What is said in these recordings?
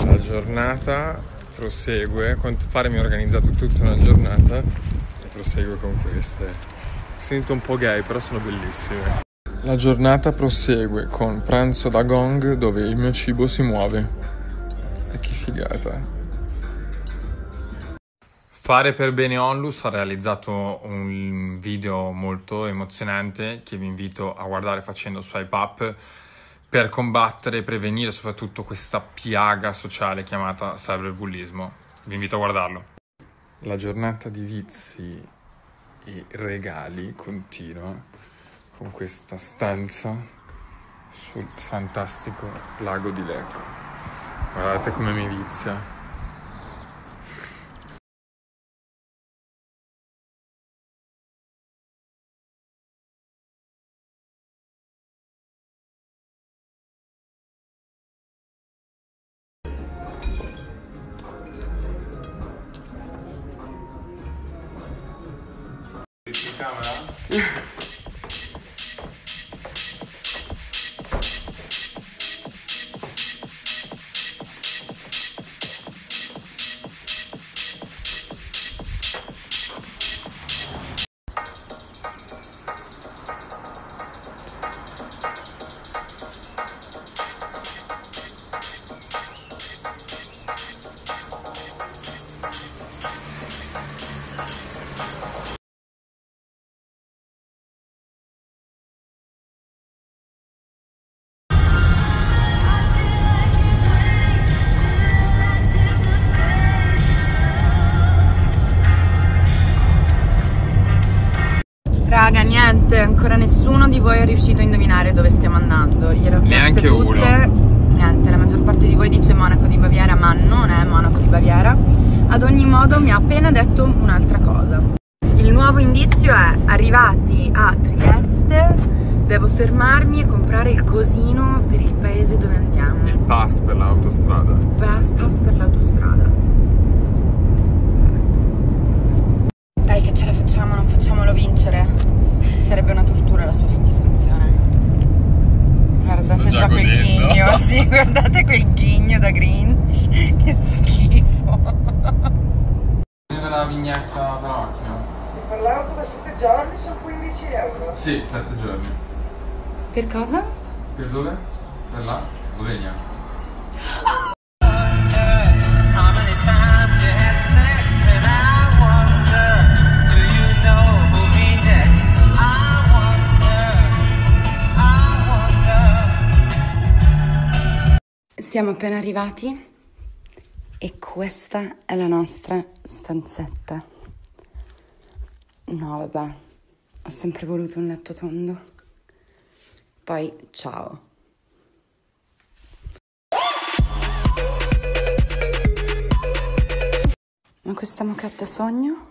La giornata prosegue, a quanto pare mi ho organizzato tutta una giornata e prosegue con queste. Mi sento un po' gay, però sono bellissime. La giornata prosegue con pranzo da gong dove il mio cibo si muove. E che figata. Fare per bene Onlus ha realizzato un video molto emozionante che vi invito a guardare facendo swipe up per combattere e prevenire soprattutto questa piaga sociale chiamata cyberbullismo. Vi invito a guardarlo. La giornata di vizi e regali continua con questa stanza sul fantastico lago di Lecco. Guardate come mi vizia. Raga, niente, ancora nessuno di voi è riuscito a indovinare dove stiamo andando. Glielo ho chieste Neanche tutte. uno. Niente, la maggior parte di voi dice Monaco di Baviera, ma non è Monaco di Baviera. Ad ogni modo mi ha appena detto un'altra cosa. Il nuovo indizio è: arrivati a Trieste devo fermarmi e comprare il cosino per il paese dove andiamo. Il pass per l'autostrada. Pass per l'autostrada. Dai che ce la facciamo, non facciamolo vincere. Sarebbe una tortura la sua soddisfazione. Guardate già quel ghigno, sì, guardate quel ghigno da Grinch. Che schifo. La vignetta della macchina. Se parlavo da 7 giorni sono 15 euro. Sì, 7 giorni. Per cosa? Per dove? Per là? Slovenia. Siamo appena arrivati e questa è la nostra stanzetta. No, vabbè, ho sempre voluto un letto tondo. Poi, ciao. Ma questa moquette sogno?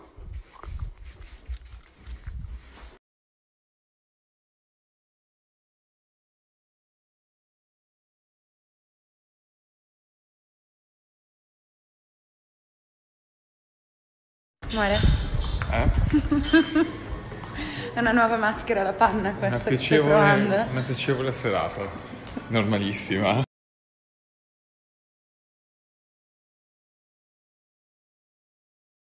Amore? È una nuova maschera alla panna questa che stai provando. Una piacevole serata. Normalissima.